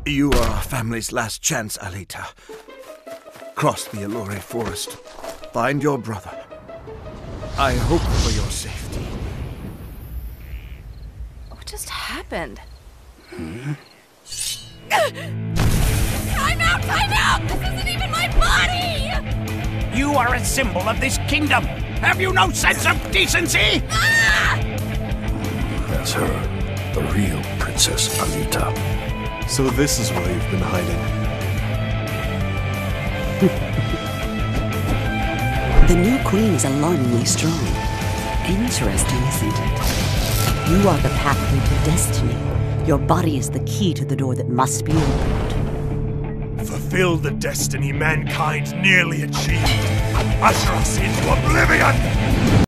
You are our family's last chance, Alita. Cross the Allure forest. Find your brother. I hope for your safety. What just happened? Hmm? Time out! Time out! This isn't even my body! You are a symbol of this kingdom. Have you no sense of decency? Ah! That's her. The real Princess Alita. So this is why you've been hiding. The new queen is alarmingly strong. Interesting, isn't it? You are the pathway to destiny. Your body is the key to the door that must be opened. Fulfill the destiny mankind nearly achieved. Usher us into oblivion!